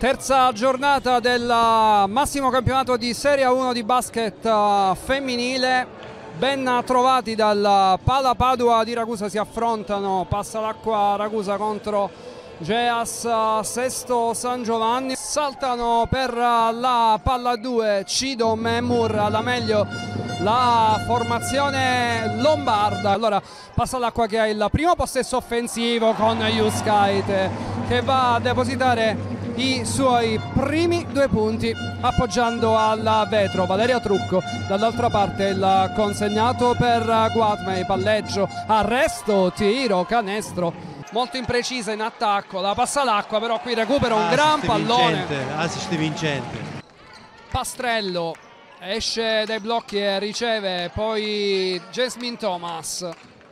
Terza giornata del massimo campionato di Serie 1 di basket femminile. Ben trovati dal Pala Padua di Ragusa, si affrontano Passalacqua Ragusa contro Geas Sesto San Giovanni. Saltano per la palla 2 Cidom e Mur, alla meglio la formazione lombarda. Allora Passalacqua che ha il primo possesso offensivo con Juskite che va a depositare i suoi primi 2 punti appoggiando al vetro. Valeria Trucco dall'altra parte, il consegnato per Guatmei, palleggio, arresto, tiro, canestro molto imprecisa in attacco la Passalacqua, però qui recupera un gran pallone. Assist vincente. Pastrello esce dai blocchi e riceve poi Jasmine Thomas.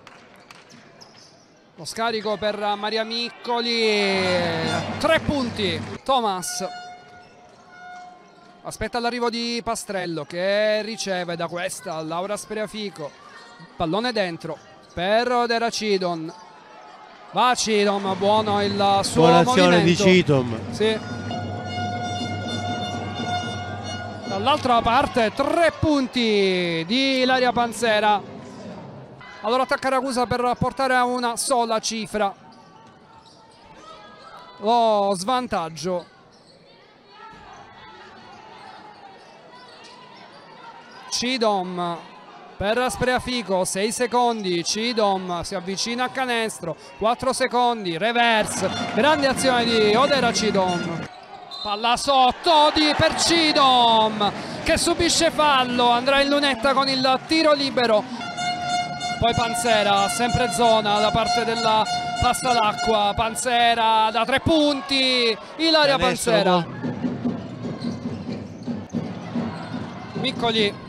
Lo scarico per Maria Miccoli, 3 punti. Thomas aspetta l'arrivo di Pastrello che riceve da questa Laura Spreafico, pallone dentro per Dera Cidom. Va Cidom, buono il suo buona azione movimento di Cidom. sì. Dall'altra parte 3 punti di Ilaria Panzera. Allora attacca Ragusa per portare a una sola cifra lo svantaggio. Cidom per Spreafico, 6 secondi, Cidom si avvicina a canestro, 4 secondi, reverse, grande azione di Odera Cidom. Palla sotto per Cidom che subisce fallo, andrà in lunetta con il tiro libero. Poi Panzera, sempre zona da parte della Passalacqua, Panzera da 3 punti, Ilaria Panzera. Miccoli,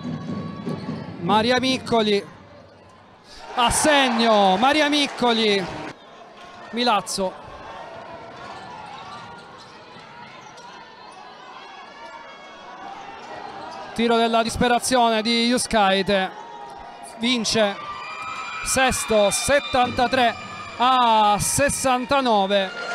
Maria Miccoli, a segno, Maria Miccoli, Milazzo. Tiro della disperazione di Juskite. Vince Sesto 73 a 69.